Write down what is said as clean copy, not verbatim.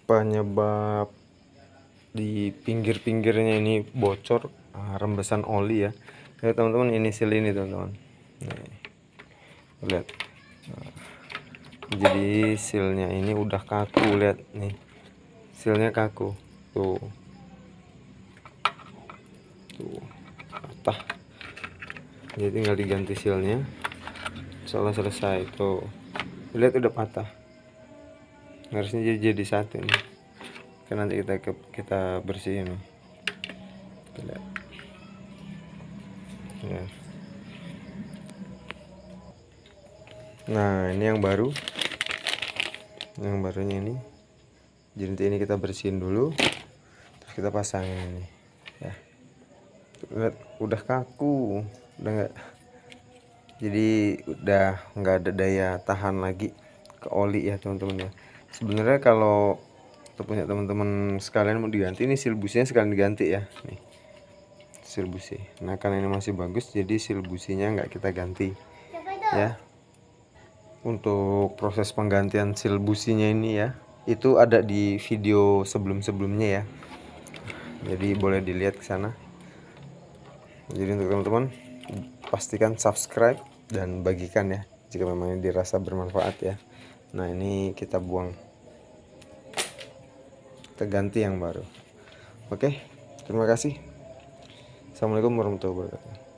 penyebab di pinggir-pinggirnya ini bocor, rembesan oli ya. Lihat teman-teman, ini sil ini teman-teman. Lihat. Jadi silnya ini udah kaku, lihat nih. Silnya kaku. Tuh. Patah. Jadi tinggal diganti silnya. Soalnya selesai tuh. Lihat udah patah. Harusnya jadi satu nih. Kan nanti kita bersihin nih. Lihat. Ya. Nah, ini yang baru. Yang barunya ini. Jadi ini kita bersihin dulu. Terus kita pasangin ini. Ya. Lihat, udah kaku. Udah enggak. Jadi udah nggak ada daya tahan lagi ke oli ya teman-teman ya. Sebenarnya kalau punya teman-teman sekalian mau diganti, ini sil businya sekalian diganti ya nih, sil busi. Nah karena ini masih bagus, jadi sil businya nggak kita ganti ya. Untuk proses penggantian sil businya ini ya, itu ada di video sebelum-sebelumnya ya, jadi boleh dilihat ke sana. Jadi untuk teman-teman, pastikan subscribe dan bagikan ya jika memang dirasa bermanfaat ya. Nah ini kita buang, kita ganti yang baru. Oke, terima kasih. Assalamualaikum warahmatullahi wabarakatuh.